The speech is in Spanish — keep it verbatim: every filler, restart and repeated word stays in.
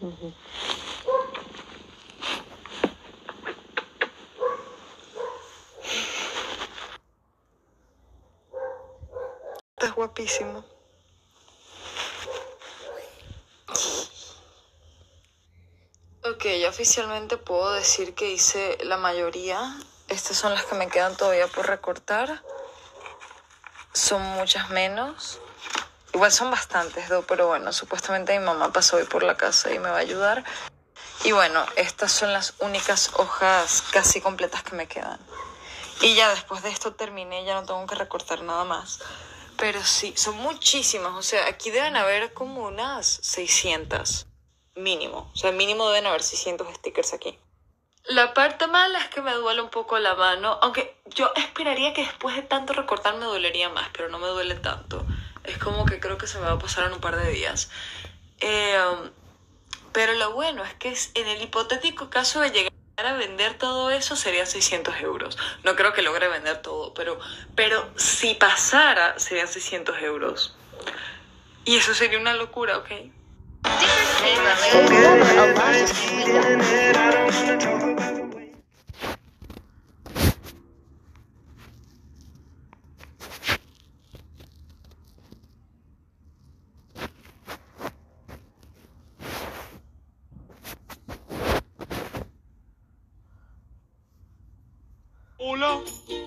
Estás guapísimo. Ok, ya oficialmente puedo decir que hice la mayoría. Estas son las que me quedan todavía por recortar. Son muchas menos. Igual son bastantes, ¿no? Pero bueno, supuestamente mi mamá pasó hoy por la casa y me va a ayudar. Y bueno, estas son las únicas hojas casi completas que me quedan. Y ya después de esto terminé, ya no tengo que recortar nada más. Pero sí, son muchísimas. O sea, aquí deben haber como unas seiscientas. Mínimo. O sea, mínimo deben haber seiscientos stickers aquí. La parte mala es que me duele un poco la mano. Aunque yo esperaría que después de tanto recortar me dolería más, pero no me duele tanto. Es como que creo que se me va a pasar en un par de días. Eh, pero lo bueno es que en el hipotético caso de llegar a vender todo eso serían seiscientos euros. No creo que logre vender todo, pero, pero si pasara serían seiscientos euros. Y eso sería una locura, ¿ok? Hola.